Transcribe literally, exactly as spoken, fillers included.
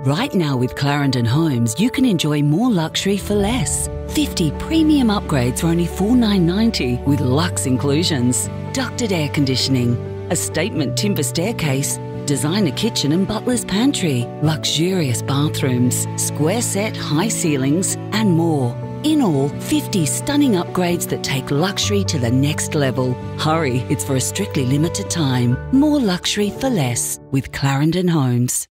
Right now with Clarendon Homes, you can enjoy more luxury for less. fifty premium upgrades for only four thousand nine hundred ninety with Luxe Inclusions. Ducted air conditioning, a statement timber staircase, designer kitchen and butler's pantry, luxurious bathrooms, square set high ceilings and more. In all, fifty stunning upgrades that take luxury to the next level. Hurry, it's for a strictly limited time. More luxury for less with Clarendon Homes.